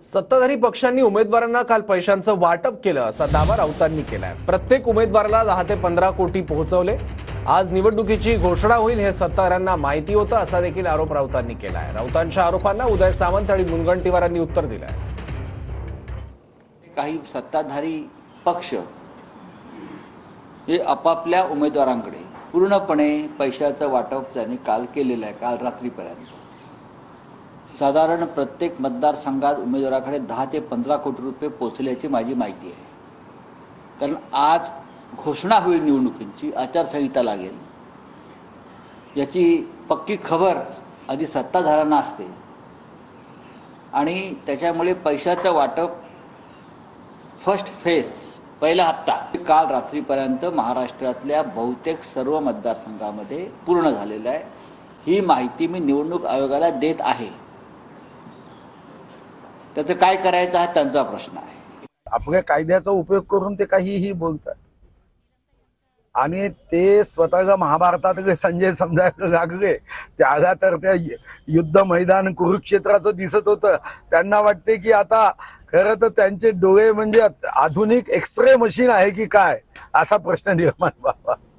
सत्ताधारी पक्षांनी उमेदवारांना काल पैशांचं वाटप केलं असा दावा राऊतांनी केलाय। प्रत्येक उमेदवाराला 10 ते 15 कोटी पोहोचवले। आज निवडणुकीची घोषणा होईल हे सत्ताधाऱ्यांना माहिती होतं असा देखील आरोप राऊतांनी केलाय। राऊतांच्या आरोपांना उदय सामंत आणि मुनगंटीवारांनी उत्तर दिलंय। काही सत्ताधारी पक्ष हे आपापल्या उमेदवारांकडे पूर्णपणे पैशाचं वाटप त्यांनी काल केलेलं आहे। काल रात्रीपर्यंत साधारण प्रत्येक मतदारसंघात उमेदवाराकडे 10 ते 15 कोटी रुपये पोहोचल्याची माझी माहिती आहे। कारण आज घोषणा होईल निवडणुकीची, आचारसंहिता लागेल, याची पक्की खबर आधी सत्ताधाऱ्यांना असते आणि त्याच्यामुळे पैशाचं वाटप फर्स्ट फेज पहिला हप्ता काल रात्रीपर्यंत महाराष्ट्रातल्या बहुतेक सर्व मतदारसंघामध्ये पूर्ण झालेला आहे। ही माहिती मी निवडणूक आयोगाला देत आहे। त्याचं काय करायचं हा त्यांचा प्रश्न आहे। आपल्या कायद्याचा उपयोग करून ते काहीही बोलतात आणि ते स्वतःच्या महाभारतात संजय समजायला लागले त्याला तर त्या युद्ध मैदान कुरुक्षेत्राचं दिसत होतं। त्यांना वाटते की आता खरं तर त्यांचे डोळे म्हणजे आधुनिक एक्सरे मशीन आहे की काय असा प्रश्न निर्माण व्हावा।